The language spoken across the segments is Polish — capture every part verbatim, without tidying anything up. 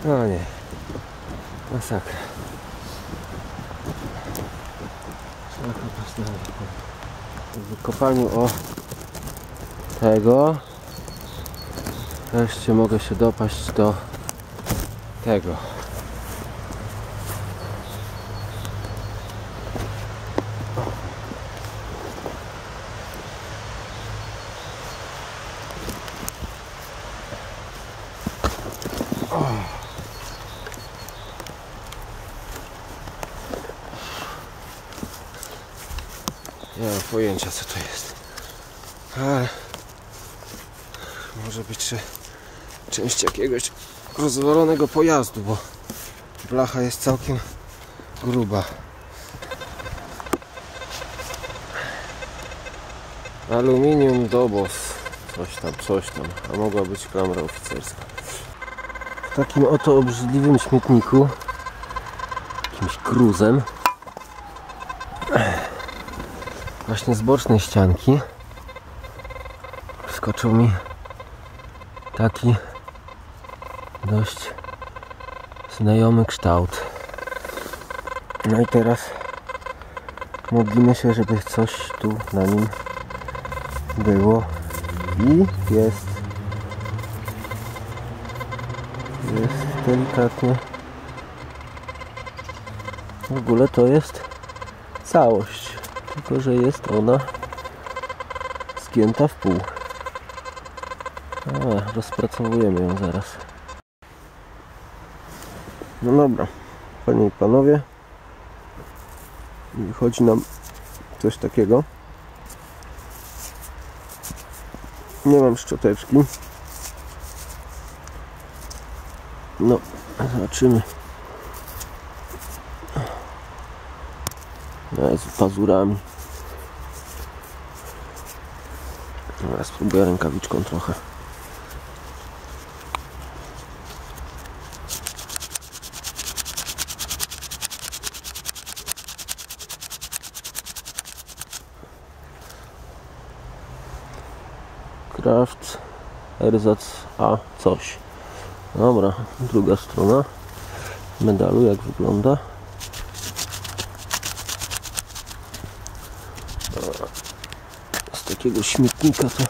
No nie, masakra. Trzeba kopać dalej. W wykopaniu o tego wreszcie mogę się dopaść do tego. Nie mam pojęcia, co to jest, ale może być czy część jakiegoś rozwalonego pojazdu, bo blacha jest całkiem gruba. Aluminium dobos, coś tam, coś tam, a mogła być klamra oficerska. W takim oto obrzydliwym śmietniku, jakimś gruzem, właśnie z bocznej ścianki wskoczył mi taki dość znajomy kształt. No i teraz modlimy się, żeby coś tu na nim było. I jest. Jest delikatnie. W ogóle to jest całość. Tylko że jest ona zgięta w pół. A, rozpracowujemy ją zaraz. No dobra, panie i panowie, wychodzi nam coś takiego. Nie mam szczoteczki. No, zobaczymy. No, z pazurami. Teraz spróbuję rękawiczką trochę. Kraft Ersatz A coś. Dobra, druga strona medalu, jak wygląda. Z takiego śmietnika to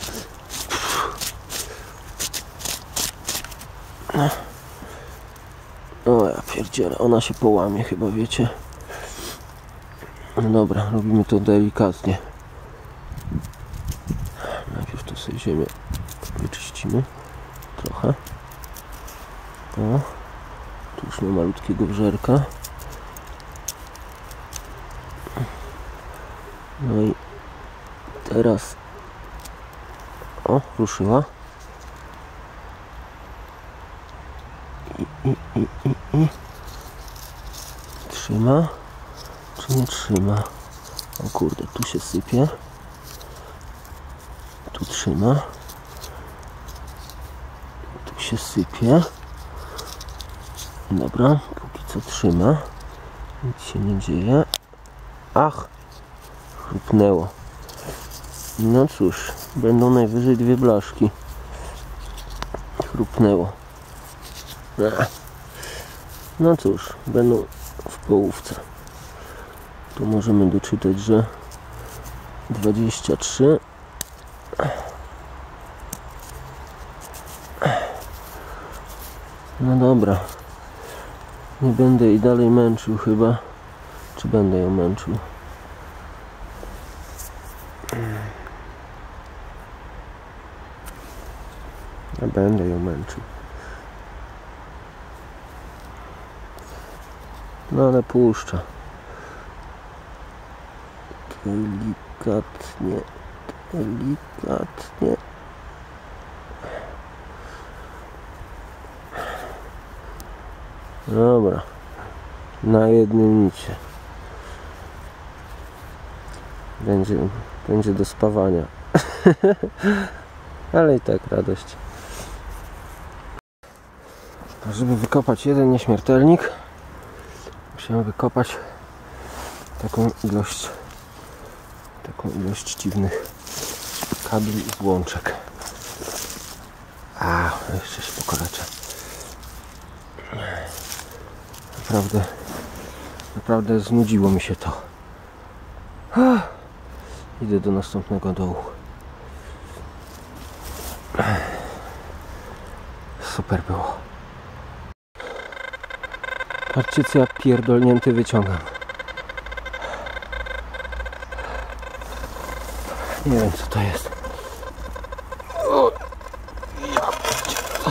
o ja pierdzielę, ona się połamie chyba, wiecie. No dobra, robimy to delikatnie. Najpierw to sobie ziemię wyczyścimy trochę. O, tu już ma malutkiego wżerka. No i teraz o, ruszyła. I, i, i, i, i. Trzyma czy nie trzyma? O kurde, tu się sypie. Tu trzyma. Tu się sypie. Dobra, póki co trzyma. Nic się nie dzieje. Ach! Chrupnęło. No cóż, będą najwyżej dwie blaszki. Chrupnęło. No cóż, będą w połówce. Tu możemy doczytać, że dwadzieścia trzy. No dobra. Nie będę jej dalej męczył chyba. Czy będę ją męczył? Ja będę ją męczył. No ale puszcza. Delikatnie. Delikatnie. Dobra. Na jednym nicie. Będzie, będzie do spawania. Ale i tak radość. Żeby wykopać jeden nieśmiertelnik, musimy wykopać taką ilość taką ilość dziwnych kabli i złączek. A, jeszcze się pokoleczę. Naprawdę, naprawdę znudziło mi się to. Idę do następnego dołu. Super było. Patrzcie, co ja pierdolnięty wyciągam. Nie wiem, co to jest. O, ja pierdzielę.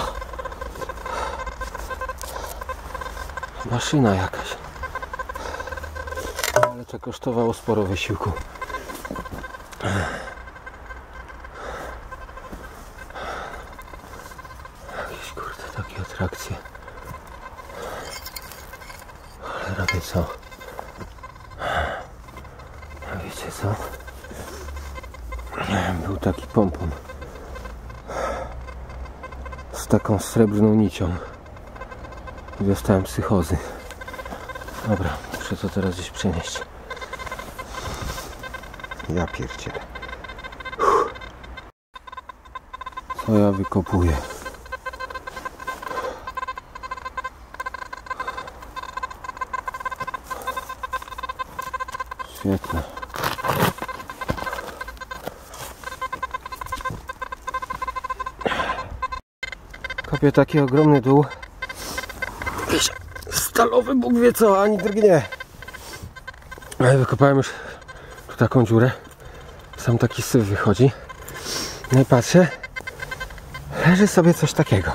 Maszyna jakaś. Ale to kosztowało sporo wysiłku. Jakieś kurde takie atrakcje. Ale robię co? A wiecie co? Był taki pompon z taką srebrną nicią i dostałem psychozy. Dobra, muszę to teraz gdzieś przenieść. Ja pierdzielę. Co ja wykopuję? Świetne. Kopię taki ogromny dół. Jakiś stalowy Bóg wie co, ani drgnie. Ale wykopałem już tu taką dziurę. Sam taki syf wychodzi. No i patrzę. Leży sobie coś takiego.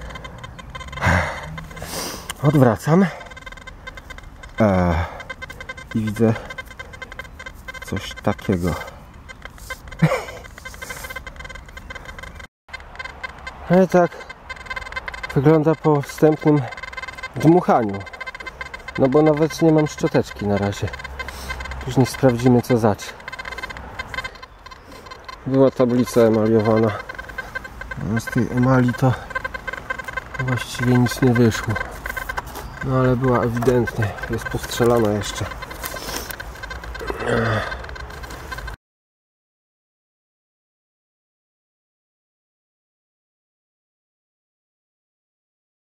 Odwracam. Eee, I widzę coś takiego. No i tak wygląda po wstępnym dmuchaniu. No bo nawet nie mam szczoteczki na razie. Później sprawdzimy, co zacz. Była tablica emaliowana. Z tej emali to właściwie nic nie wyszło. No ale była ewidentnie. Jest postrzelana jeszcze.